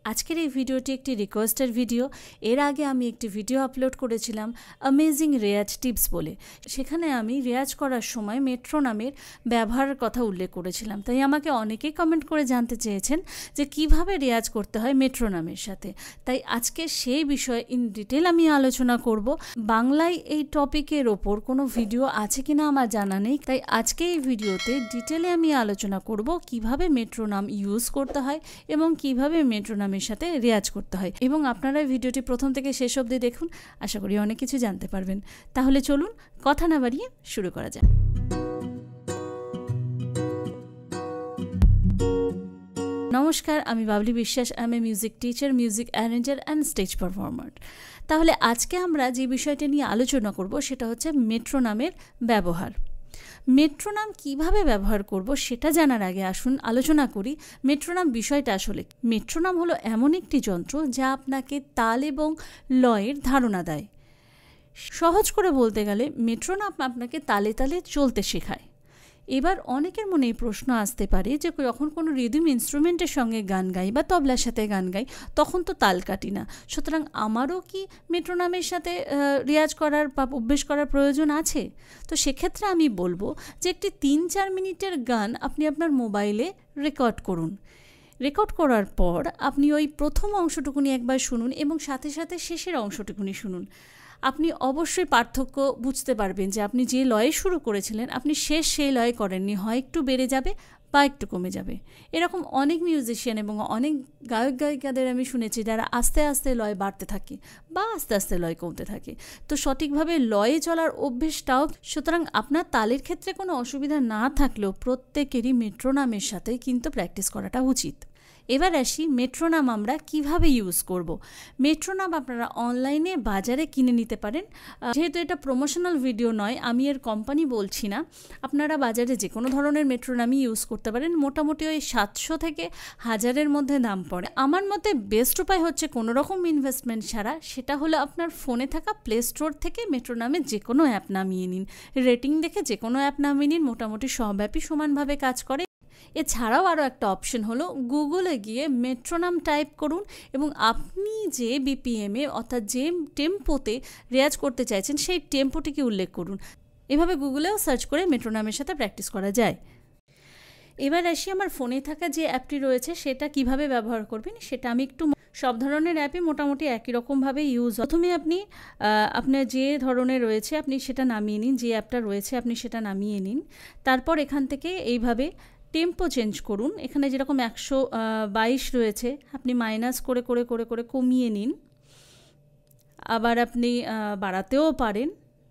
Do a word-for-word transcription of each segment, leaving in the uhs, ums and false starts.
আজকের এই ভিডিওটি একটি রিকোয়েস্টের ভিডিও। এর আগে আমি একটি ভিডিও আপলোড করেছিলাম অ্যামেজিং রেয়াজ টিপস বলে। সেখানে আমি রেয়াজ করার সময় মেট্রোনমের ব্যবহারের কথা উল্লেখ করেছিলাম। তাই আমাকে অনেকেই কমেন্ট করে জানতে চেয়েছেন যে কিভাবে রেয়াজ করতে হয় মেট্রোনমের সাথে। তাই আজকে সেই বিষয়ে ইন ডিটেল আমি আলোচনা করব। বাংলায় এই টপিকের ওপর কোনো ভিডিও আছে কিনা আমার জানা নেই, তাই আজকে এই ভিডিওতে ডিটেলে আমি আলোচনা করব কিভাবে মেট্রোনম ইউজ করতে হয় এবং কিভাবে মেট্রোনমের সাথে রেয়াজ করতে হয়। এবং আপনারা ভিডিওটি প্রথম থেকে শেষ অবধি দেখুন, আশা করি অনেক কিছু জানতে পারবেন। তাহলে চলুন কথা না বাড়িয়ে শুরু করা যাক। নমস্কার, আমি Babli Biswas. I am a music teacher, music arranger and stage performer. তাহলে আজকে আমরা যে বিষয়টা নিয়ে আলোচনা করব সেটা হচ্ছে মেট্রোনমের ব্যবহার। মেট্রোনম কিভাবে ব্যবহার করব সেটা জানার আগে আসুন আলোচনা করি মেট্রোনম বিষয়টা আসলে। মেট্রোনম হলো এমন একটি যন্ত্র যা আপনাকে তাল এবং লয়ের ধারণা দেয়। সহজ করে বলতে গেলে মেট্রোনম আপনাকে তালে তালে চলতে শেখায়। এবার অনেকের মনে এই প্রশ্ন আসতে পারে যে যখন কোনো রিদম ইনস্ট্রুমেন্টের সঙ্গে গান গাই বা তবলার সাথে গান গাই তখন তো তাল কাটি না, সুতরাং আমারও কি মেট্রোনমের সাথে রেয়াজ করার বা অভ্যেস করার প্রয়োজন আছে? তো সেক্ষেত্রে আমি বলবো যে একটি তিন চার মিনিটের গান আপনি আপনার মোবাইলে রেকর্ড করুন। রেকর্ড করার পর আপনি ওই প্রথম অংশটুকুনি একবার শুনুন এবং সাথে সাথে শেষের অংশটুকুনি শুনুন। আপনি অবশ্যই পার্থক্য বুঝতে পারবেন যে আপনি যে লয়ে শুরু করেছিলেন আপনি শেষ সেই লয়ে করেননি, হয় একটু বেড়ে যাবে বা একটু কমে যাবে। এরকম অনেক মিউজিশিয়ান এবং অনেক গায়ক গায়িকাদের আমি শুনেছি যারা আস্তে আস্তে লয় বাড়তে থাকে বা আস্তে আস্তে লয় কমতে থাকে। তো সঠিকভাবে লয়ে চলার অভ্যেসটাও, সুতরাং আপনার তালের ক্ষেত্রে কোনো অসুবিধা না থাকলেও প্রত্যেকেরই মেট্রোনমের সাথে কিন্তু প্র্যাকটিস করাটা উচিত। এবার আসি মেট্রোনম আমরা কিভাবে ইউজ করব। মেট্রোনম আপনারা অনলাইনে বাজারে কিনে নিতে পারেন। যেহেতু এটা প্রমোশনাল ভিডিও নয়, আমি এর কোম্পানি বলছি না, আপনারা বাজারে যে কোনো ধরনের মেট্রোনমই ইউজ করতে পারেন। মোটামুটি ওই সাতশো থেকে হাজারের মধ্যে দাম পড়ে। আমার মতে বেস্ট উপায় হচ্ছে কোনো রকম ইনভেস্টমেন্ট ছাড়া, সেটা হলো আপনার ফোনে থাকা প্লে স্টোর থেকে মেট্রোনমের যে কোনো অ্যাপ নামিয়ে নিন। রেটিং দেখে যে কোনো অ্যাপ নামিয়ে নিন, মোটামুটি সব অ্যাপই সমানভাবে কাজ করে। এছাড়াও আরও একটা অপশন হলো গুগলে গিয়ে মেট্রোনম টাইপ করুন এবং আপনি যে বিপিএমে অর্থাৎ যে টেম্পোতে রেয়াজ করতে চাইছেন সেই টেম্পোটিকে উল্লেখ করুন। এভাবে গুগলেও সার্চ করে মেট্রোনমের সাথে প্র্যাকটিস করা যায়। এবার আসি আমার ফোনে থাকা যে অ্যাপটি রয়েছে সেটা কিভাবে ব্যবহার করবেন সেটা আমি একটু। সব ধরনের অ্যাপই মোটামুটি একই রকমভাবে ইউজ। প্রথমে আপনি আপনার যে ধরনের রয়েছে আপনি সেটা নামিয়ে নিন, যে অ্যাপটা রয়েছে আপনি সেটা নামিয়ে নিন। তারপর এখান থেকে এইভাবে টেম্পো চেঞ্জ করুন। এখানে যেরকম একশো বাইশ রয়েছে আপনি মাইনাস করে করে করে করে কমিয়ে নিন। আবার আপনি বাড়াতেও পারেন,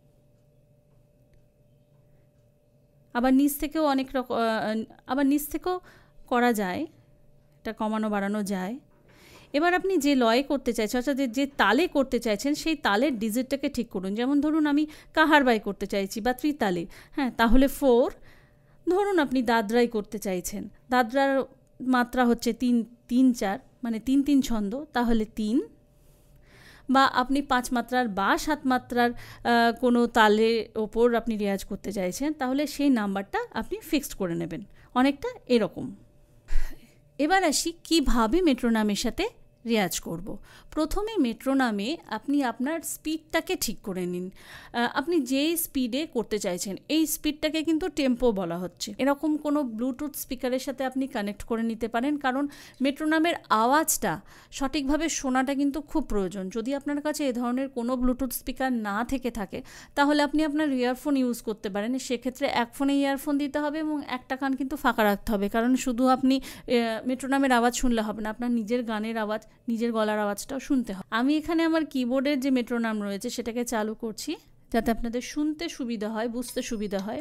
আবার নিচ থেকেও অনেক রকম আবার নিচ থেকেও করা যায়, এটা কমানো বাড়ানো যায়। এবার আপনি যে লয়ে করতে চাইছেন অর্থাৎ যে তালে করতে চাইছেন সেই তালের ডিজিটটাকে ঠিক করুন। যেমন ধরুন আমি কাহারবাই করতে চাইছি বা ত্রিতালে, হ্যাঁ, তাহলে ফোর। ধরুন আপনি দাদরাই করতে চাইছেন, দাদরার মাত্রা হচ্ছে তিন তিন চার মানে তিন তিন ছন্দ, তাহলে তিন। বা আপনি পাঁচ মাত্রার বা সাত মাত্রার কোনো তালের ওপর আপনি রেয়াজ করতে চাইছেন তাহলে সেই নাম্বারটা আপনি ফিক্সড করে নেবেন, অনেকটা এরকম। এবার আসি কীভাবে মেট্রোনমের সাথে রেয়াজ করব। প্রথমে মেট্রোনমে আপনি আপনার স্পিডটাকে ঠিক করে নিন। আপনি যেই স্পিডে করতে চাইছেন এই স্পিডটাকে কিন্তু টেম্পো বলা হচ্ছে। এরকম কোনো ব্লুটুথ স্পিকারের সাথে আপনি কানেক্ট করে নিতে পারেন, কারণ মেট্রোনমের আওয়াজটা সঠিকভাবে শোনাটা কিন্তু খুব প্রয়োজন। যদি আপনার কাছে এ ধরনের কোনো ব্লুটুথ স্পিকার না থেকে থাকে তাহলে আপনি আপনার ইয়ারফোন ইউজ করতে পারেন। সেক্ষেত্রে এক ফোনে ইয়ারফোন দিতে হবে এবং একটা কান কিন্তু ফাঁকা রাখতে হবে, কারণ শুধু আপনি মেট্রোনমের আওয়াজ শুনলে হবে না, আপনার নিজের গানের আওয়াজ, নিজের গলার আওয়াজটাও শুনতে হয়। আমি এখানে আমার কিবোর্ডের যে মেট্রোনম রয়েছে সেটাকে চালু করছি যাতে আপনাদের শুনতে সুবিধা হয়, বুঝতে সুবিধা হয়।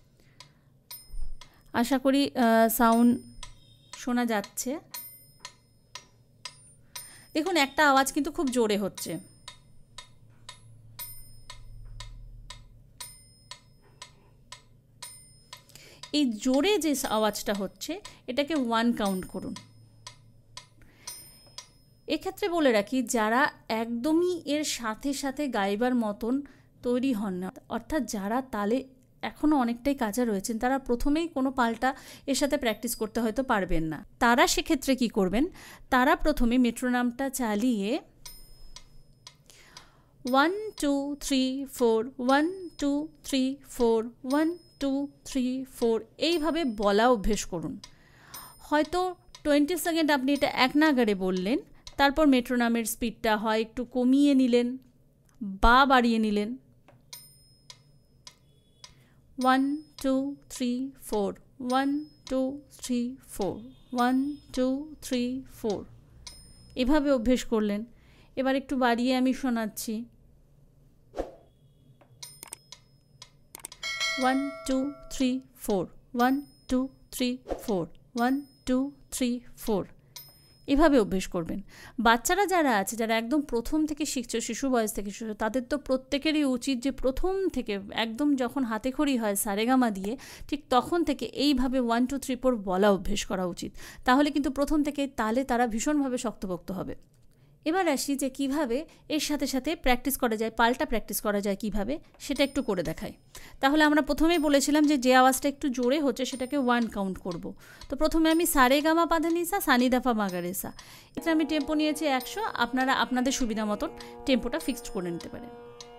আশা করি সাউন্ড শোনা যাচ্ছে। দেখুন একটা আওয়াজ কিন্তু খুব জোরে হচ্ছে। এই জোরে যে আওয়াজটা হচ্ছে এটাকে ওয়ান কাউন্ট করুন। এক্ষেত্রে বলে রাখি যারা একদমই এর সাথে সাথে গাইবার মতন তৈরি হন না, অর্থাৎ যারা তালে এখনও অনেকটাই কাঁচা রয়েছেন, তারা প্রথমেই কোনো পাল্টা এর সাথে প্র্যাকটিস করতে হয়তো পারবেন না। তারা সেক্ষেত্রে কি করবেন, তারা প্রথমে মেট্রোনমটা চালিয়ে one two three four one two three four one two three four এইভাবে বলা অভ্যেস করুন। হয়তো টোয়েন্টি সেকেন্ড আপনি এটা এক নাগাড়ে বললেন, তারপর মেট্রোনমের স্পিডটা হয় একটু কমিয়ে নিলেন বা বাড়িয়ে নিলেন। One two three four one two three four one two three four এভাবে অভ্যেস করলেন। এবার একটু বাড়িয়ে আমি শোনাচ্ছি। One two three four one two three four one two three four এভাবে অভ্যেস করবেন। বাচ্চারা যারা আছে, যারা একদম প্রথম থেকে শিখছে, শিশু বয়স থেকে শিখছে, তাদের তো প্রত্যেকেরই উচিত যে প্রথম থেকে একদম যখন হাতে খড়ি হয় সারেগামা দিয়ে, ঠিক তখন থেকে এইভাবে ওয়ান টু থ্রি ফোর বলা অভ্যেস করা উচিত। তাহলে কিন্তু প্রথম থেকে তালে তারা ভীষণভাবে শক্তপোক্ত হবে। এবার আসি যে কিভাবে এর সাথে সাথে প্র্যাকটিস করা যায়, পাল্টা প্র্যাকটিস করা যায় কিভাবে, সেটা একটু করে দেখাই। তাহলে আমরা প্রথমেই বলেছিলাম যে যে আওয়াজটা একটু জোরে হচ্ছে সেটাকে ওয়ান কাউন্ট করব। তো প্রথমে আমি সারে গামা পাধানিসা সানি দাফা মাগারেসা, এটা আমি টেম্পো নিয়েছি একশো। আপনারা আপনাদের সুবিধা মতন টেম্পোটা ফিক্সড করে নিতে পারেন।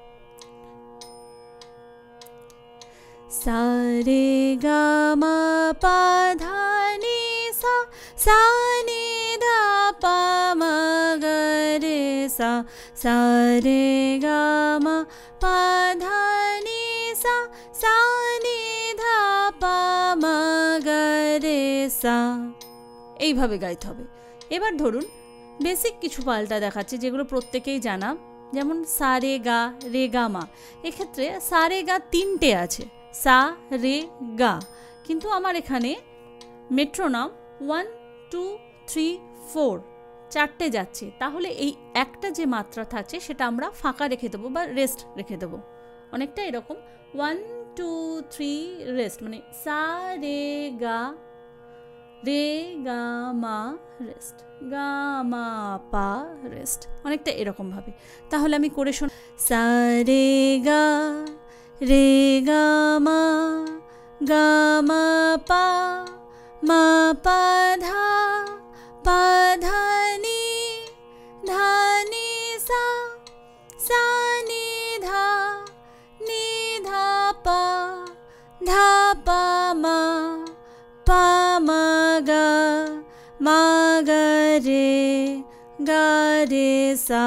সারে গামা পাধানিসা সানি দাপা মাগারেসা সারে গামা পাধানিসা সানি ধাপা মাগারেসা এইভাবে গাইতে হবে। এবার ধরুন বেসিক কিছু পাল্টা দেখাচ্ছে যেগুলো প্রত্যেকেই জানা, যেমন সা রে গা রে গা মা। এক্ষেত্রে সা রে গা তিনটে আছে, সা রে গা, কিন্তু আমার এখানে metronome one two three four চারটে যাচ্ছে। তাহলে এই একটা যে মাত্রা থাকছে সেটা আমরা ফাঁকা রেখে দেবো বা রেস্ট রেখে দেবো। অনেকটা এরকম ওয়ান টু থ্রি রেস্ট, মানে সা রে গা রে গা মা রেস্ট, গা মা পা রেস্ট, অনেকটা এরকমভাবে। তাহলে আমি করে শোন, সা রে গা রে গা মা গা মা পা মা পা ধা পা ধা নি ধা নি সা সা নি ধা নি ধা পা ধা পা মা পা মা গা মা গা রে গা রে সা।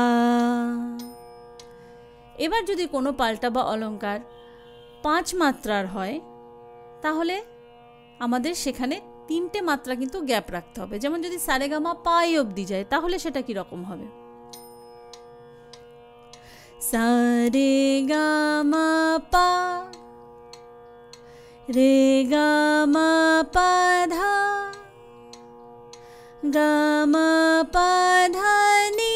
এবার যদি কোনো পাল্টা বা অলঙ্কার পাঁচ মাত্রার হয় তাহলে আমাদের সেখানে তিনটে মাত্রা কিন্তু গ্যাপ রাখতে হবে। যেমন যদি সারেগামা পাই অবধি যায় তাহলে সেটা কীরকম হবে, সারেগামা পা রে গা মা পা ধা গা মা পা ধা নি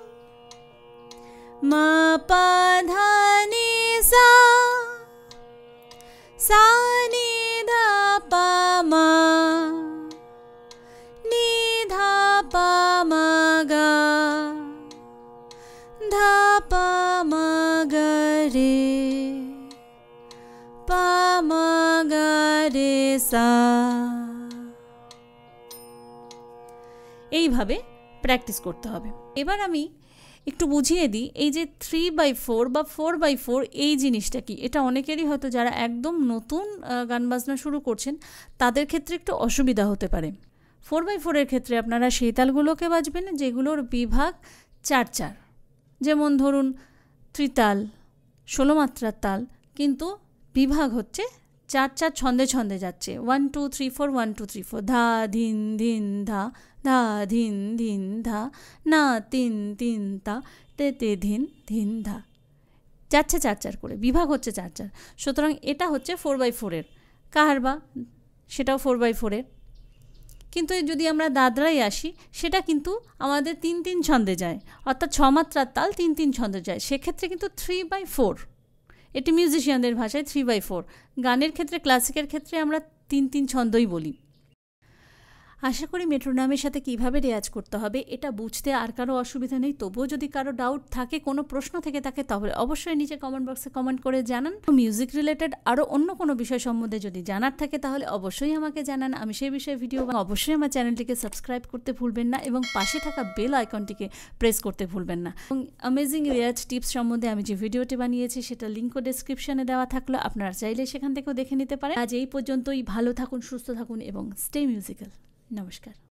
মা পা ধা নি সা সা নি ধা পা মা নি ধা পা মা গা ধা পা মা গা রে পা মা গা রে সা। এইভাবে প্র্যাকটিস করতে হবে। এবার আমি একটু বুঝিয়ে দিই, এই যে থ্রি বাই ফোর বা ফোর বাই ফোর এই জিনিসটা কি, এটা অনেকেরই হয়তো যারা একদম নতুন গান বাজনা শুরু করছেন তাদের ক্ষেত্রে একটু অসুবিধা হতে পারে। ফোর বাই ফোরের ক্ষেত্রে আপনারা সেই তালগুলোকে বাজবেন যেগুলোর বিভাগ চার চার, যেমন ধরুন ত্রিতাল ষোলো মাত্রার তাল, কিন্তু বিভাগ হচ্ছে চার চার ছন্দে ছন্দে যাচ্ছে, one two three four one two three four, ধা ধিন ধিন ধা ধা ধিন ধিন ধা না তিন তিন তা তে তে ধিন ধিন ধা, যাচ্ছে চার চার করে, বিভাগ হচ্ছে চার চার। সুতরাং এটা হচ্ছে ফোর বাই ফোরের কাহারবা, সেটাও ফোর বাই ফোরের। কিন্তু যদি আমরা দাদরায় আসি সেটা কিন্তু আমাদের তিন তিন ছন্দে যায়, অর্থাৎ ছ মাত্রার তাল তিন তিন ছন্দে যায়, সেক্ষেত্রে কিন্তু থ্রি বাই ফোর, এটি মিউজিশিয়ানদের ভাষায় থ্রি বাই ফোর। গানের ক্ষেত্রে ক্লাসিকের ক্ষেত্রে আমরা তিন তিন ছন্দই বলি। আশা করি মেট্রোনমের সাথে কিভাবে রেয়াজ করতে হবে এটা বুঝতে আর কারো অসুবিধা নেই। তবুও যদি কারো ডাউট থাকে, কোনো প্রশ্ন থেকে থাকে, তাহলে অবশ্যই নিচে কমেন্ট বক্সে কমেন্ট করে জানান। মিউজিক রিলেটেড আরও অন্য কোনো বিষয় সম্বন্ধে যদি জানার থাকে তাহলে অবশ্যই আমাকে জানান, আমি সেই বিষয়ে ভিডিও। অবশ্যই আমার চ্যানেলটিকে সাবস্ক্রাইব করতে ভুলবেন না এবং পাশে থাকা বেল আইকনটিকে প্রেস করতে ভুলবেন না। এবং অ্যামেজিং রেয়াজ টিপস সম্বন্ধে আমি যে ভিডিওটি বানিয়েছি সেটা লিঙ্কও ডেসক্রিপশনে দেওয়া থাকলো, আপনারা চাইলে সেখান থেকেও দেখে নিতে পারেন। আজ এই পর্যন্তই, ভালো থাকুন, সুস্থ থাকুন এবং স্টে মিউজিক্যাল। নমস্কার।